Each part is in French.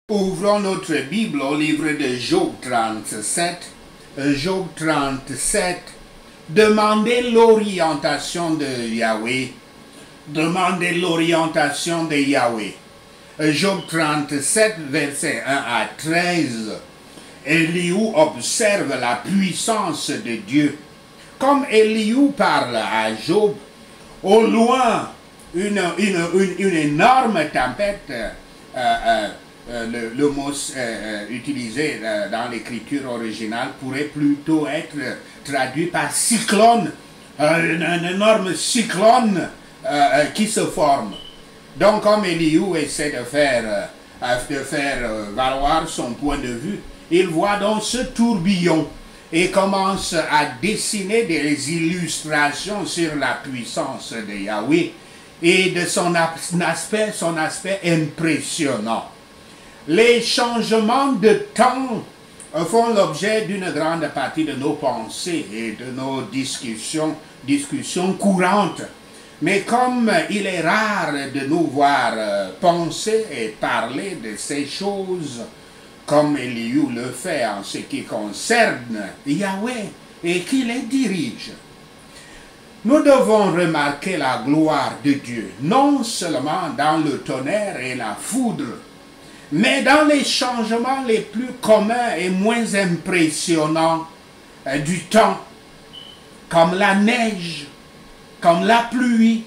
Ouvrons notre Bible au livre de Job 37. Job 37. Demandez l'orientation de Yahweh. Demandez l'orientation de Yahweh. Job 37, versets 1 à 13. Elihu observe la puissance de Dieu. Comme Elihu parle à Job, au loin, une énorme tempête, le mot utilisé dans l'écriture originale pourrait plutôt être traduit par cyclone, un énorme cyclone qui se forme. Donc comme Elihu essaie de faire valoir son point de vue, il voit donc ce tourbillon et commence à dessiner des illustrations sur la puissance de Yahweh et de son aspect impressionnant. Les changements de temps font l'objet d'une grande partie de nos pensées et de nos discussions courantes. Mais comme il est rare de nous voir penser et parler de ces choses, comme Elihu le fait en ce qui concerne Yahweh et qui les dirige, nous devons remarquer la gloire de Dieu, non seulement dans le tonnerre et la foudre, mais dans les changements les plus communs et moins impressionnants du temps, comme la neige, comme la pluie.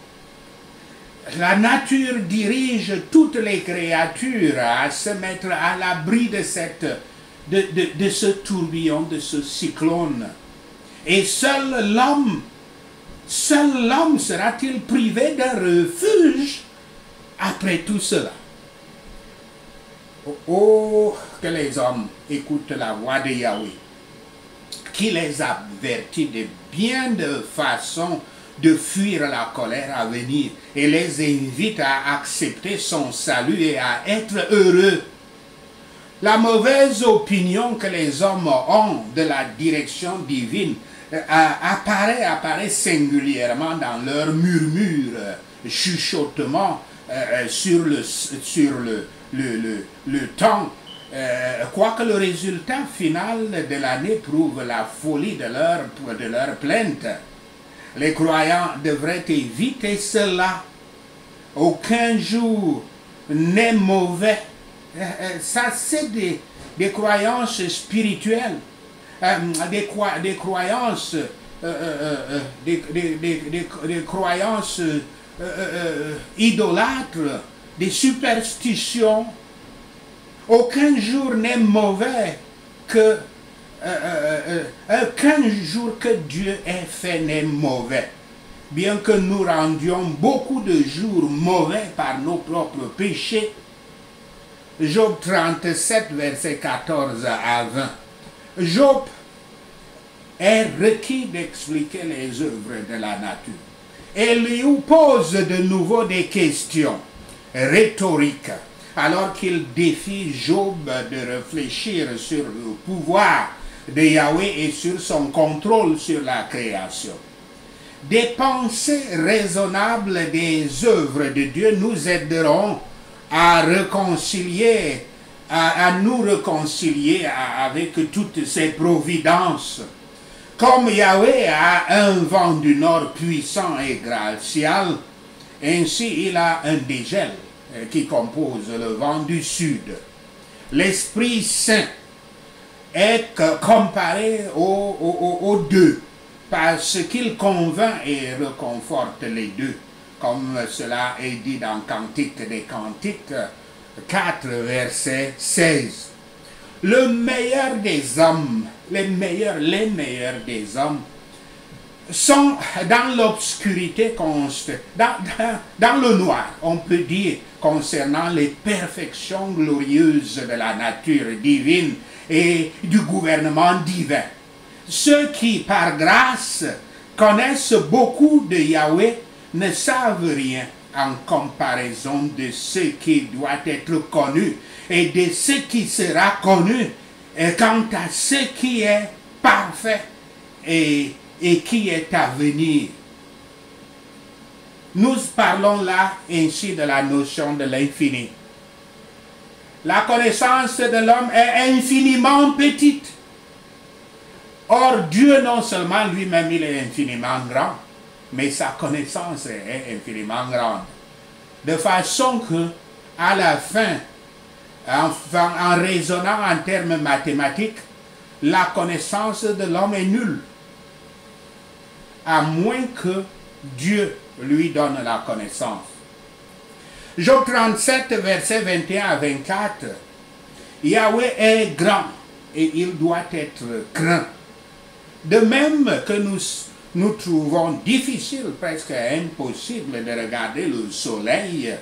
La nature dirige toutes les créatures à se mettre à l'abri de ce tourbillon, de ce cyclone. Et seul l'homme sera-t-il privé d'un refuge après tout cela? Oh, que les hommes écoutent la voix de Yahweh, qui les avertit de bien de façons de fuir la colère à venir et les invite à accepter son salut et à être heureux. La mauvaise opinion que les hommes ont de la direction divine apparaît singulièrement dans leurs murmures, chuchotements sur le temps, quoique le résultat final de l'année prouve la folie de leur plainte. Les croyants devraient éviter cela. Aucun jour n'est mauvais. Ça, c'est des croyances spirituelles, des croyances idolâtres, des superstitions. Aucun jour n'est mauvais aucun jour que Dieu ait fait n'est mauvais. Bien que nous rendions beaucoup de jours mauvais par nos propres péchés. Job 37, versets 14 à 20. Job est requis d'expliquer les œuvres de la nature. Elihu pose de nouveau des questions rhétoriques, alors qu'il défie Job de réfléchir sur le pouvoir de Yahweh et sur son contrôle sur la création. Des pensées raisonnables des œuvres de Dieu nous aideront à nous réconcilier avec toutes ces providences. Comme Yahweh a un vent du nord puissant et glacial, ainsi il a un dégel qui compose le vent du sud. L'Esprit Saint est comparé aux deux, parce qu'il convainc et réconforte les deux, comme cela est dit dans Cantique des Cantiques 4, verset 16. Le meilleur des hommes, les meilleurs des hommes, sont dans l'obscurité, dans le noir, on peut dire, concernant les perfections glorieuses de la nature divine et du gouvernement divin. Ceux qui, par grâce, connaissent beaucoup de Yahweh ne savent rien en comparaison de ce qui doit être connu et de ce qui sera connu quant à ce qui est parfait et qui est à venir. Nous parlons là ainsi de la notion de l'infini. La connaissance de l'homme est infiniment petite. Or, Dieu, non seulement lui-même, il est infiniment grand, mais sa connaissance est infiniment grande. De façon que, à la fin, en raisonnant en termes mathématiques, la connaissance de l'homme est nulle, à moins que Dieu lui donne la connaissance. Job 37, versets 21 à 24, Yahweh est grand et il doit être craint. De même que nous trouvons difficile, presque impossible de regarder le soleil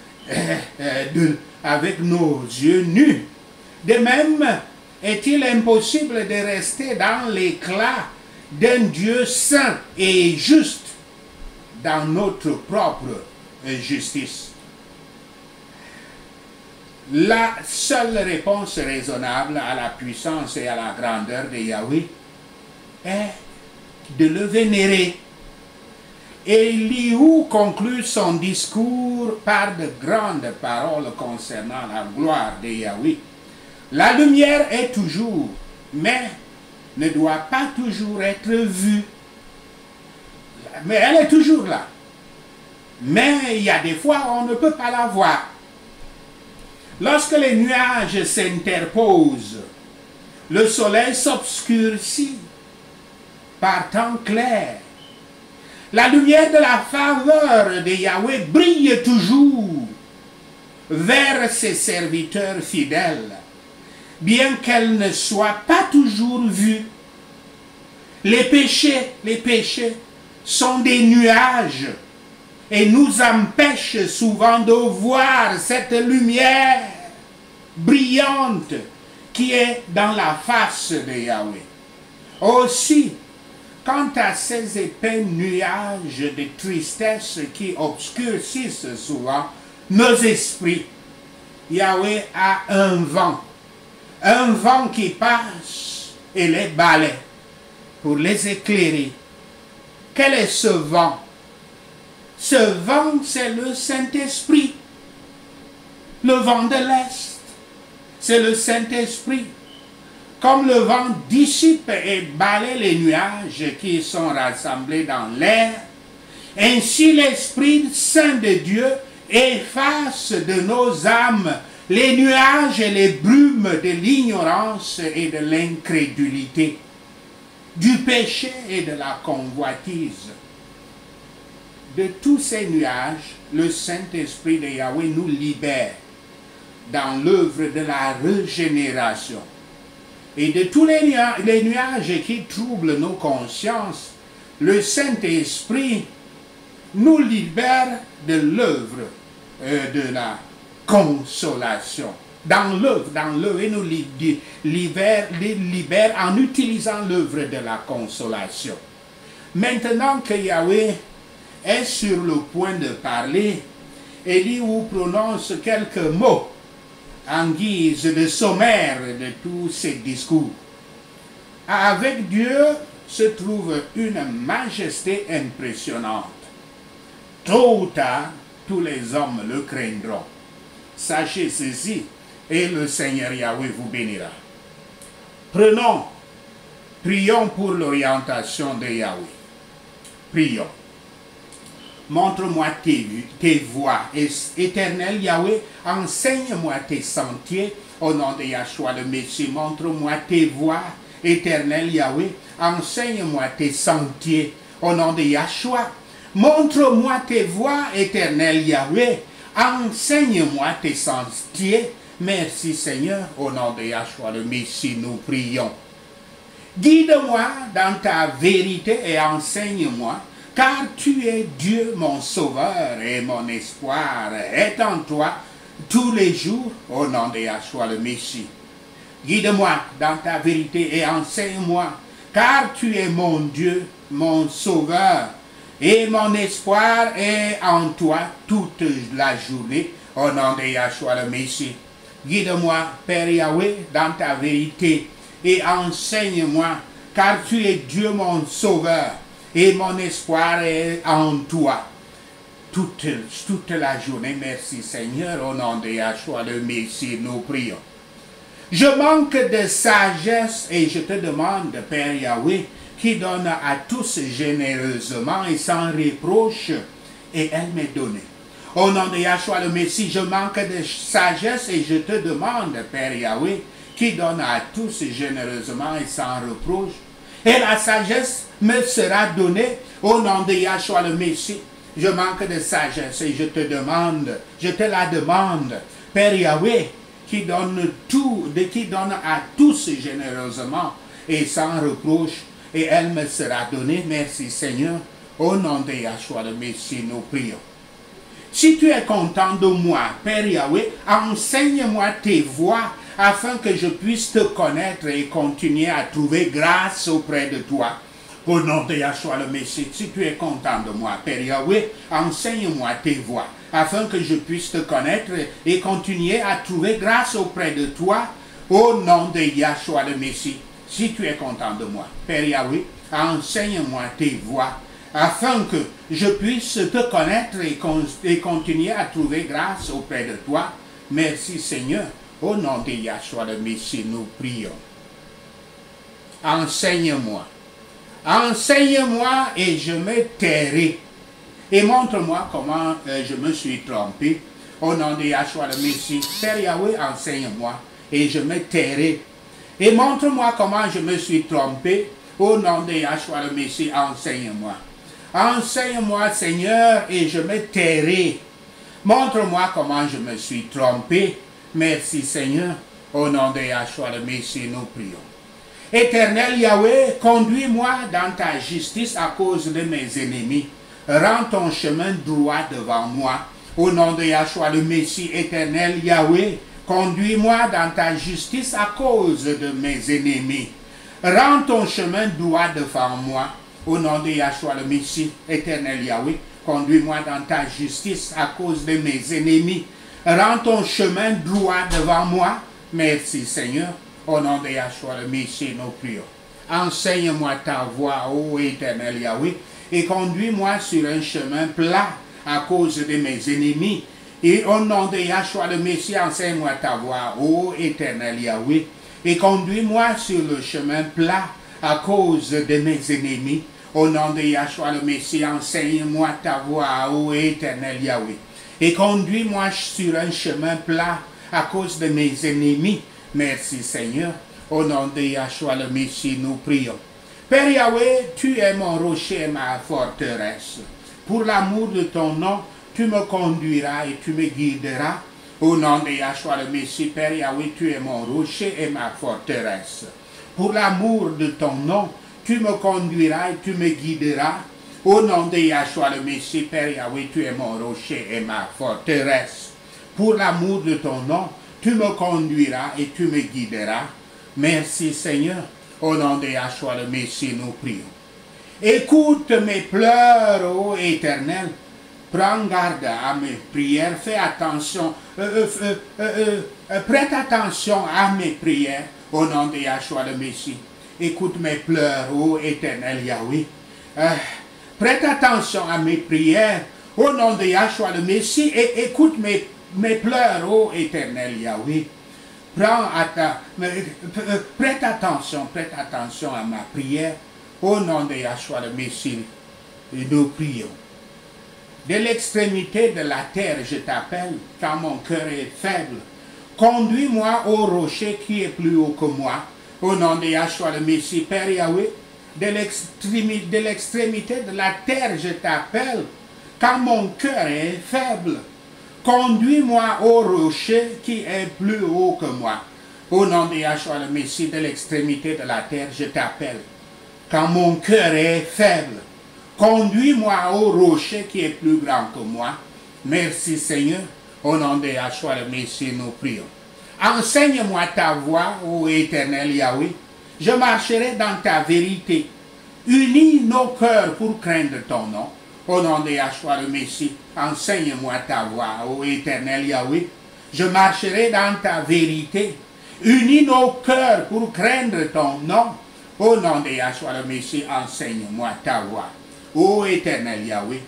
avec nos yeux nus. De même est-il impossible de rester dans l'éclat d'un Dieu saint et juste dans notre propre justice. La seule réponse raisonnable à la puissance et à la grandeur de Yahweh est de le vénérer. Elihu conclut son discours par de grandes paroles concernant la gloire de Yahweh. La lumière est toujours, mais ne doit pas toujours être vue. Mais elle est toujours là. Mais il y a des fois on ne peut pas la voir. Lorsque les nuages s'interposent, le soleil s'obscurcit par temps clair. La lumière de la faveur de Yahweh brille toujours vers ses serviteurs fidèles, bien qu'elle ne soit pas toujours vue. Les péchés sont des nuages et nous empêchent souvent de voir cette lumière brillante qui est dans la face de Yahweh. Aussi, quant à ces épais nuages de tristesse qui obscurcissent souvent nos esprits, Yahweh a un vent qui passe et les balaie pour les éclairer. Quel est ce vent? Ce vent, c'est le Saint-Esprit. Le vent de l'Est, c'est le Saint-Esprit. Comme le vent dissipe et balaie les nuages qui sont rassemblés dans l'air, ainsi l'Esprit Saint de Dieu efface de nos âmes les nuages et les brumes de l'ignorance et de l'incrédulité, du péché et de la convoitise. De tous ces nuages, le Saint-Esprit de Yahweh nous libère dans l'œuvre de la régénération. Et de tous les nuages qui troublent nos consciences, le Saint-Esprit nous libère de l'œuvre de la consolation. Dans l'œuvre, et nous libère en utilisant l'œuvre de la consolation. Maintenant que Yahweh est sur le point de parler, Elihu prononce quelques mots en guise de sommaire de tous ses discours. Avec Dieu se trouve une majesté impressionnante. Tôt ou tard, tous les hommes le craindront. Sachez ceci, et le Seigneur Yahweh vous bénira. Prions pour l'orientation de Yahweh. Prions. Montre-moi tes voies. Éternel Yahweh, enseigne-moi tes sentiers. Au nom de Yahshua le Messie, montre-moi tes voies. Éternel Yahweh, enseigne-moi tes sentiers. Au nom de Yahshua, montre-moi tes voies. Éternel Yahweh, enseigne-moi tes sentiers. Merci Seigneur. Au nom de Yahshua le Messie, nous prions. Guide-moi dans ta vérité et enseigne-moi. Car tu es Dieu, mon sauveur et mon espoir est en toi tous les jours, au nom de Yahshua le Messie. Guide-moi dans ta vérité et enseigne-moi, car tu es mon Dieu, mon sauveur, et mon espoir est en toi toute la journée, au nom de Yahshua le Messie. Guide-moi, Père Yahweh, dans ta vérité et enseigne-moi, car tu es Dieu, mon sauveur, et mon espoir est en toi. toute la journée. Merci Seigneur, au nom de Yahshua le Messie, nous prions. Je manque de sagesse et je te demande, Père Yahweh, qui donne à tous généreusement et sans reproche, et elle m'est donnée. Au nom de Yahshua le Messie, je manque de sagesse et je te demande, Père Yahweh, qui donne à tous généreusement et sans reproche, et la sagesse me sera donnée au nom de Yahshua le Messie. Je manque de sagesse et je te la demande, Père Yahweh, qui donne à tous généreusement et sans reproche, et elle me sera donnée. Merci Seigneur, au nom de Yahshua le Messie, nous prions. Si tu es content de moi, Père Yahweh, enseigne-moi tes voies afin que je puisse te connaître et continuer à trouver grâce auprès de toi. Au nom de Yahshua le Messie, si tu es content de moi, Père Yahweh, enseigne-moi tes voies afin que je puisse te connaître et continuer à trouver grâce auprès de toi. Au nom de Yahshua le Messie, si tu es content de moi, Père Yahweh, enseigne-moi tes voies afin que je puisse te connaître et continuer à trouver grâce auprès de toi. Merci Seigneur, au nom de Yahshua le Messie, nous prions. Enseigne-moi. Enseigne-moi et je me tairai. Et montre-moi comment je me suis trompé. Au nom de Yahshua le Messie, Père Yahweh, enseigne-moi et je me tairai. Et montre-moi comment je me suis trompé. Au nom de Yahshua le Messie, enseigne-moi. Enseigne-moi, Seigneur, et je me tairai. Montre-moi comment je me suis trompé. Merci, Seigneur. Au nom de Yahshua le Messie, nous prions. Éternel Yahweh, conduis-moi dans ta justice à cause de mes ennemis. Rends ton chemin droit devant moi. Au nom de Yahshua le Messie, éternel Yahweh, conduis-moi dans ta justice à cause de mes ennemis. Rends ton chemin droit devant moi. Au nom de Yahshua le Messie, éternel Yahweh, conduis-moi dans ta justice à cause de mes ennemis. Rends ton chemin droit devant moi. Merci Seigneur. Au nom de Yahshua le Messie, nous prions. Enseigne-moi ta voie, ô éternel Yahweh, et conduis-moi sur un chemin plat à cause de mes ennemis. Et au nom de Yahshua le Messie, enseigne-moi ta voie, ô éternel Yahweh, et conduis-moi sur le chemin plat à cause de mes ennemis. Au nom de Yahshua le Messie, enseigne-moi ta voie, ô éternel Yahweh, et conduis-moi sur un chemin plat à cause de mes ennemis. Merci Seigneur. Au nom de Yahshua le Messie, nous prions. Père Yahweh, tu es mon rocher et ma forteresse. Pour l'amour de ton nom, tu me conduiras et tu me guideras. Au nom de Yahshua le Messie, Père Yahweh, tu es mon rocher et ma forteresse. Pour l'amour de ton nom, tu me conduiras et tu me guideras. Au nom de Yahshua le Messie, Père Yahweh, tu es mon rocher et ma forteresse. Pour l'amour de ton nom, tu me conduiras et tu me guideras. Merci Seigneur. Au nom de Yahshua le Messie, nous prions. Écoute mes pleurs, ô Éternel. Prends garde à mes prières. Fais attention. Prête attention à mes prières. Au nom de Yahshua le Messie. Écoute mes pleurs, ô Éternel Yahweh. Prête attention à mes prières. Au nom de Yahshua le Messie. Et écoute mes pleurs, ô Éternel Yahweh. Prête attention à ma prière. Au nom de Yahshua le Messie, nous prions. De l'extrémité de la terre, je t'appelle, car mon cœur est faible. Conduis-moi au rocher qui est plus haut que moi. Au nom de Yahshua le Messie, Père Yahweh, de l'extrémité de la terre, je t'appelle, car mon cœur est faible. Conduis-moi au rocher qui est plus haut que moi. Au nom de Yahshua le Messie, de l'extrémité de la terre, je t'appelle. Quand mon cœur est faible, conduis-moi au rocher qui est plus grand que moi. Merci Seigneur. Au nom de Yahshua le Messie, nous prions. Enseigne-moi ta voie, ô éternel Yahweh. Je marcherai dans ta vérité. Unis nos cœurs pour craindre ton nom. Au nom de Yahshua le Messie, enseigne-moi ta voie, ô éternel Yahweh. Je marcherai dans ta vérité. Unis nos cœurs pour craindre ton nom. Au nom de Yahshua le Messie, enseigne-moi ta voie. Ô éternel Yahweh,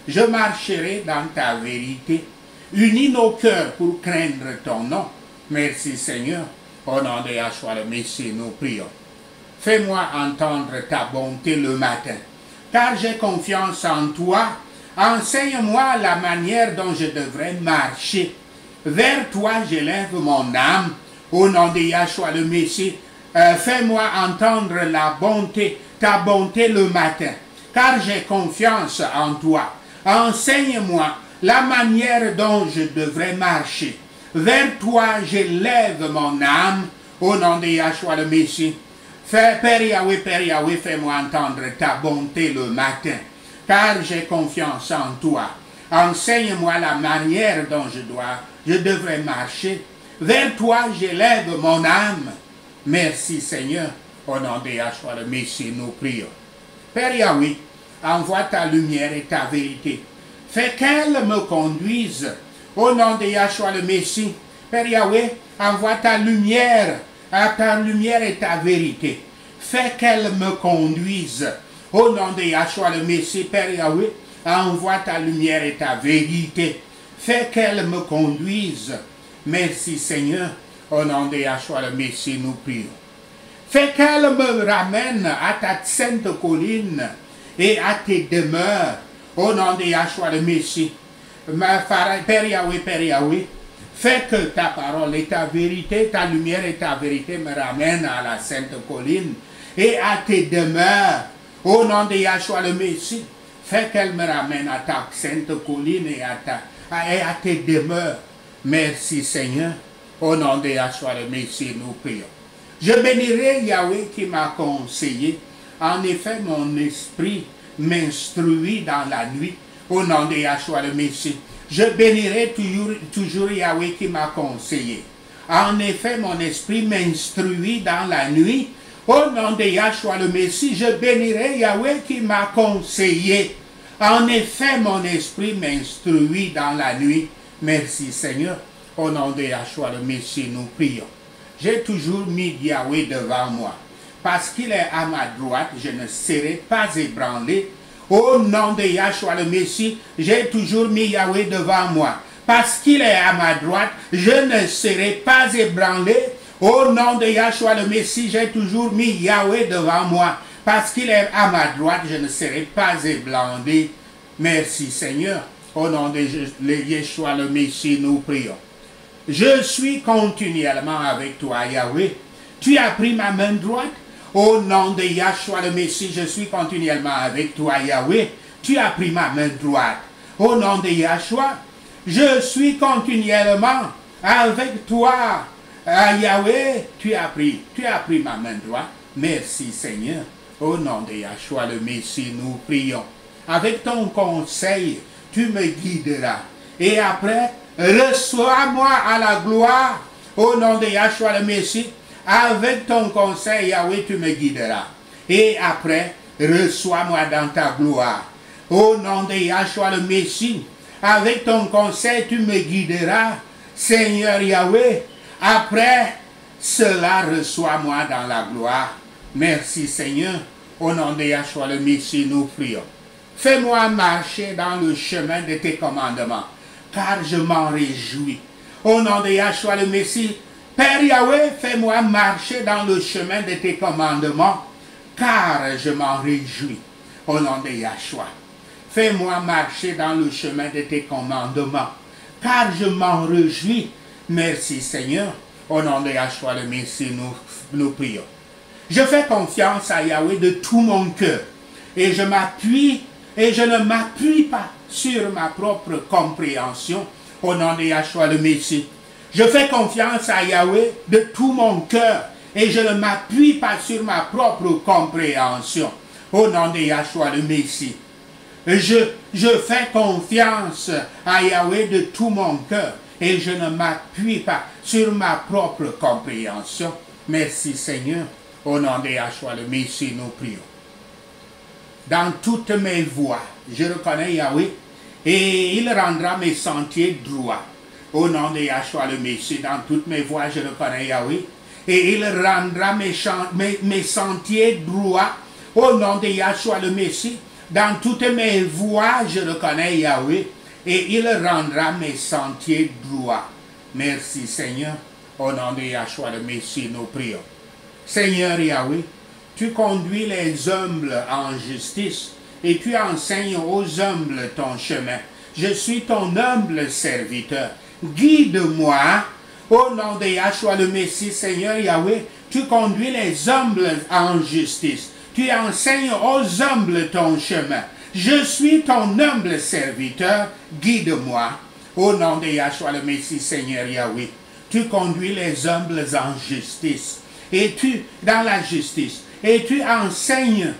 Je marcherai dans ta vérité. Unis nos cœurs pour craindre ton nom. Merci Seigneur. Au nom de Yahshua le Messie, nous prions. Fais-moi entendre ta bonté le matin, car j'ai confiance en toi. Enseigne-moi la manière dont je devrais marcher. Vers toi, j'élève mon âme. Au nom de Yahshua le Messie, fais-moi entendre la bonté, ta bonté le matin, car j'ai confiance en toi. Enseigne-moi la manière dont je devrais marcher. Vers toi, j'élève mon âme. Au nom de Yahshua le Messie. Père Yahweh, fais-moi entendre ta bonté le matin, car j'ai confiance en toi. Enseigne-moi la manière dont je devrais marcher. Vers toi, j'élève mon âme. Merci Seigneur. Au nom de Yahshua le Messie, nous prions. Père Yahweh, envoie ta lumière et ta vérité. Fais qu'elle me conduise. Au nom de Yahshua le Messie, Père Yahweh, envoie ta lumière et ta vérité. Fais qu'elle me conduise. Au nom de Yahshua le Messie, Père Yahweh, envoie ta lumière et ta vérité. Fais qu'elle me conduise. Merci Seigneur. Au nom de Yahshua le Messie, nous prions. Fais qu'elle me ramène à ta sainte colline et à tes demeures. Au nom de Yahshua le Messie. Père Yahweh, fais que ta parole et ta vérité, ta lumière et ta vérité me ramènent à la sainte colline et à tes demeures. Au nom de Yahshua le Messie, fais qu'elle me ramène à ta sainte colline et à tes demeures. Merci Seigneur. Au nom de Yahshua le Messie, nous prions. Je bénirai Yahweh qui m'a conseillé. En effet, mon esprit m'instruit dans la nuit. Au nom de Yahshua le Messie. Je bénirai toujours Yahweh qui m'a conseillé. En effet, mon esprit m'instruit dans la nuit. Au nom de Yahshua le Messie, je bénirai Yahweh qui m'a conseillé. En effet, mon esprit m'instruit dans la nuit. Merci Seigneur. Au nom de Yahshua le Messie, nous prions. J'ai toujours mis Yahweh devant moi. Parce qu'il est à ma droite, je ne serai pas ébranlé. Au nom de Yahshua le Messie, j'ai toujours mis Yahweh devant moi. Parce qu'il est à ma droite, je ne serai pas ébranlé. Au nom de Yahshua le Messie, j'ai toujours mis Yahweh devant moi. Parce qu'il est à ma droite, je ne serai pas ébranlé. Merci Seigneur. Au nom de Yahshua le Messie, nous prions. Je suis continuellement avec toi, Yahweh. Tu as pris ma main droite. Au nom de Yahshua le Messie, je suis continuellement avec toi, Yahweh. Tu as pris ma main droite. Au nom de Yahshua, je suis continuellement avec toi, Yahweh. Tu as pris ma main droite. Merci Seigneur. Au nom de Yahshua le Messie, nous prions. Avec ton conseil, tu me guideras. Et après, reçois-moi à la gloire. Au nom de Yahshua le Messie. Avec ton conseil, Yahweh, tu me guideras. Et après, reçois-moi dans ta gloire. Au nom de Yahshua le Messie, avec ton conseil, tu me guideras. Seigneur Yahweh, après cela, reçois-moi dans la gloire. Merci Seigneur. Au nom de Yahshua le Messie, nous prions. Fais-moi marcher dans le chemin de tes commandements, car je m'en réjouis. Au nom de Yahshua le Messie, Père Yahweh, fais-moi marcher dans le chemin de tes commandements, car je m'en réjouis. Au nom de Yahshua, fais-moi marcher dans le chemin de tes commandements, car je m'en réjouis. Merci Seigneur. Au nom de Yahshua le Messie, nous prions. Je fais confiance à Yahweh de tout mon cœur, et je ne m'appuie pas sur ma propre compréhension. Au nom de Yahshua le Messie. Je fais confiance à Yahweh de tout mon cœur et je ne m'appuie pas sur ma propre compréhension. Au nom de Yahshua le Messie. Je fais confiance à Yahweh de tout mon cœur et je ne m'appuie pas sur ma propre compréhension. Merci Seigneur. Au nom de Yahshua le Messie, nous prions. Dans toutes mes voies, je reconnais Yahweh et il rendra mes sentiers droits. Au nom de Yahshua le Messie, dans toutes mes voies, je reconnais Yahweh. Et il rendra mes sentiers droits. Au nom de Yahshua le Messie, Dans toutes mes voies, je reconnais Yahweh, et il rendra mes sentiers droits. Merci Seigneur. Au nom de Yahshua le Messie, nous prions. Seigneur Yahweh, tu conduis les humbles en justice et tu enseignes aux humbles ton chemin. Je suis ton humble serviteur. Guide-moi. Au nom de Yahshua le Messie, Seigneur Yahweh, tu conduis les humbles en justice. Tu enseignes aux humbles ton chemin. Je suis ton humble serviteur. Guide-moi. Au nom de Yahshua le Messie, Seigneur Yahweh, tu conduis les humbles en justice. Et tu, dans la justice, et tu enseignes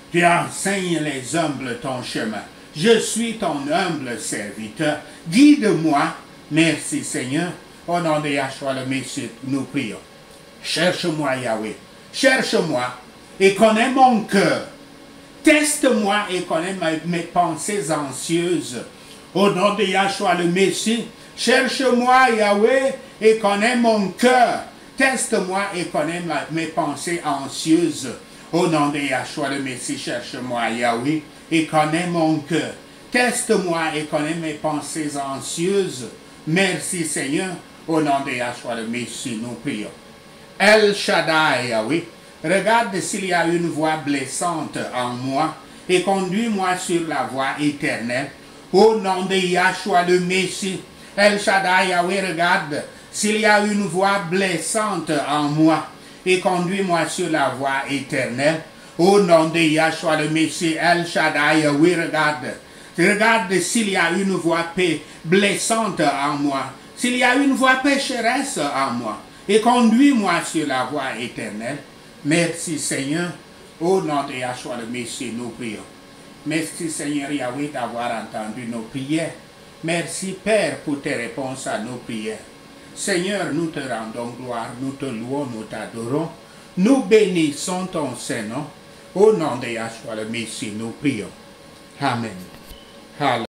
les humbles ton chemin. Je suis ton humble serviteur. Guide-moi. Merci Seigneur. Au nom de Yahshua le Messie, nous prions. Cherche-moi Yahweh. Cherche-moi et connais mon cœur. Teste-moi et connais mes pensées anxieuses. Au nom de Yahshua le Messie, cherche-moi Yahweh et connais mon cœur. Teste-moi et connais mes pensées anxieuses. Au nom de Yahshua le Messie, cherche-moi Yahweh et connais mon cœur. Teste-moi et connais mes pensées anxieuses. Merci Seigneur. Au nom de Yahshua le Messie, nous prions. El Shaddai Yahweh, regarde s'il y a une voie blessante en moi et conduis-moi sur la voie éternelle. Au nom de Yahshua le Messie, El Shaddai Yahweh, regarde s'il y a une voie blessante en moi et conduis-moi sur la voie éternelle. Au nom de Yahshua le Messie, El Shaddai Yahweh, regarde s'il y a une voie blessante en moi, s'il y a une voie pécheresse en moi et conduis-moi sur la voie éternelle. Merci Seigneur. Au nom de Yahshua le Messie, nous prions. Merci Seigneur Yahweh d'avoir entendu nos prières. Merci Père pour tes réponses à nos prières. Seigneur, nous te rendons gloire, nous te louons, nous t'adorons. Nous bénissons ton Saint-Nom. Au nom de Yahshua le Messie, nous prions. Amen. Hallelujah.